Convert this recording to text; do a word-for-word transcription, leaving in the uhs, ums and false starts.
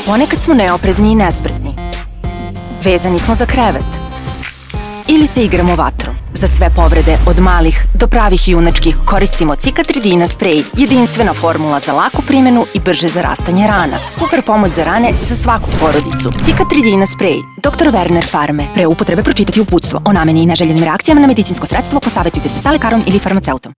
Ponekad smo neoprezni i nespretni. Vezani smo za krevet. Ili se igramo vatrom. Za sve povrede, od malih do pravih junačkih, koristimo Cikatridina sprej. Jedinstvena formula za laku primjenu i brže zarastanje rana. Super pomoć za rane za svaku porodicu. Cikatridina sprej. doktor Werner Farme. Pre upotrebe pročitati uputstvo o nameni i neželjenim reakcijama na medicinsko sredstvo, posavjetujte se sa lekarom ili farmaceutom.